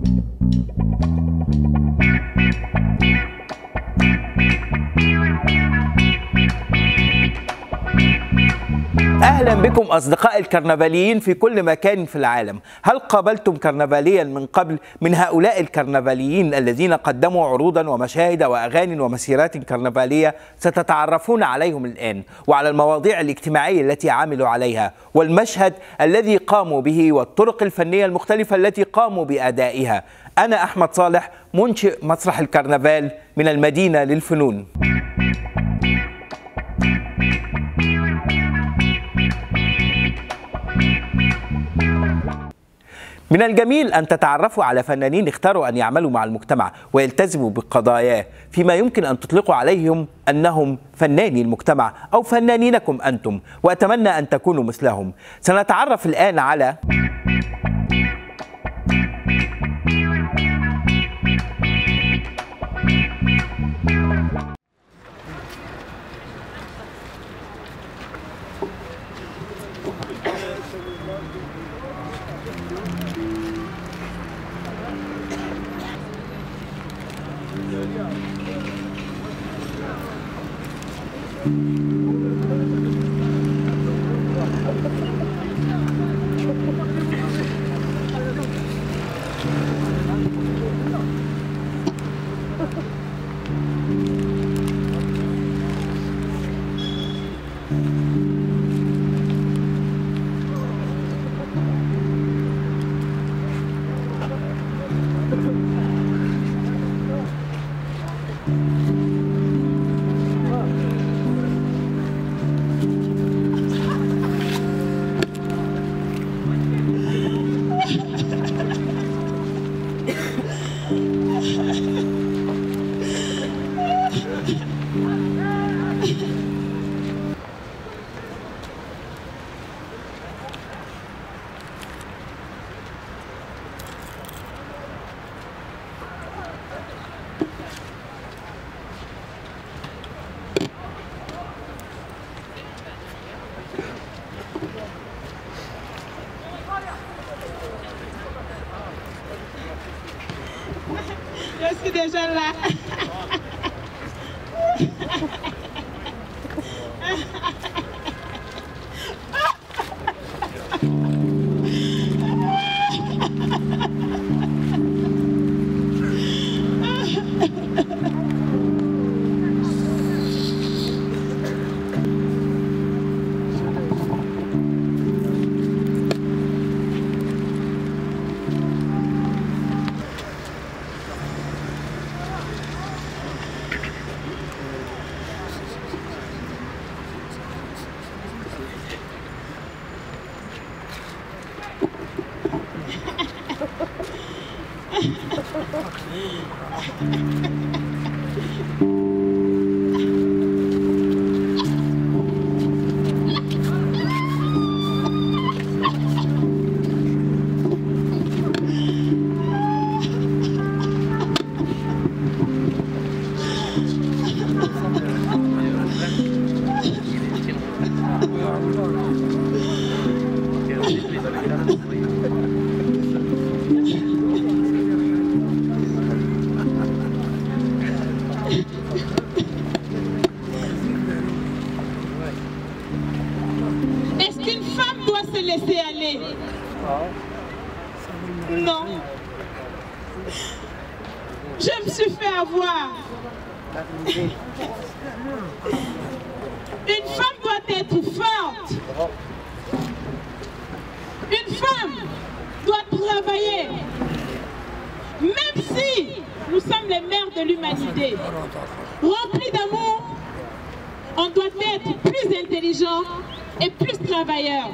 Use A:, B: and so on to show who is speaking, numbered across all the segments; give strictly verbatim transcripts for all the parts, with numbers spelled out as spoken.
A: أهلا بكم أصدقاء الكرنفاليين في كل مكان في العالم. هل قابلتم كرنفاليا من قبل من هؤلاء الكرنفاليين الذين قدموا عروضا ومشاهد وأغاني ومسيرات كرنفالية؟ ستتعرفون عليهم الآن وعلى المواضيع الاجتماعية التي عملوا عليها والمشهد الذي قاموا به والطرق الفنية المختلفة التي قاموا بأدائها. أنا أحمد صالح، منشئ مسرح الكرنفال من المدينة للفنون. من الجميل أن تتعرفوا على فنانين اختاروا أن يعملوا مع المجتمع ويلتزموا بقضاياه، فيما يمكن أن تطلقوا عليهم أنهم فناني المجتمع أو فنانينكم أنتم، وأتمنى أن تكونوا مثلهم. سنتعرف الآن على
B: Je suis déjà là. Est-ce qu'une femme doit se laisser aller? Non. Je me suis fait avoir. Une femme doit être forte. Une femme doit travailler. Même si nous sommes les mères de l'humanité, remplis d'amour, on doit être plus intelligent et plus travailleur.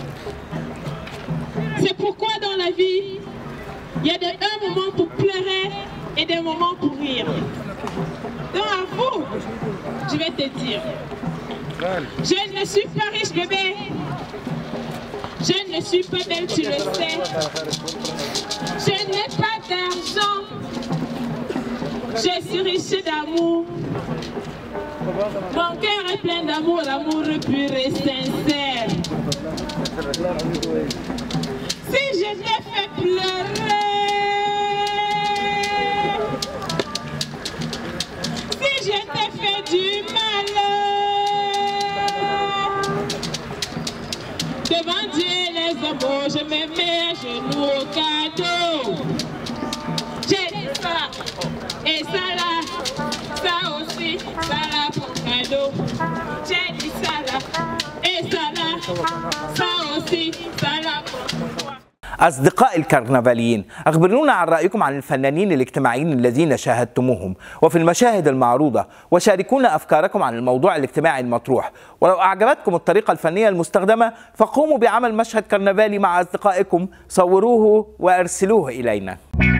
B: C'est pourquoi dans la vie, il y a des, un moment pour pleurer et des moments pour rire. Donc à vous, je vais te dire, je ne suis pas riche bébé, je ne suis pas belle, tu le sais, je n'ai pas d'argent, je suis riche d'amour. Mon cœur est plein d'amour, l'amour pur et sincère. Si je t'ai fait pleurer, Oh, je me mets à genoux au cadeau. J'ai dit ça, et ça là, ça aussi, ça là pour cadeau. J'ai dit ça là, et ça là, ça aussi, ça là pour moi.
A: أصدقاء الكرنفاليين، أخبرونا عن رأيكم عن الفنانين الاجتماعيين الذين شاهدتموهم وفي المشاهد المعروضة، وشاركونا أفكاركم عن الموضوع الاجتماعي المطروح. ولو أعجبتكم الطريقة الفنية المستخدمة فقوموا بعمل مشهد كرنفالي مع أصدقائكم، صوروه وأرسلوه إلينا.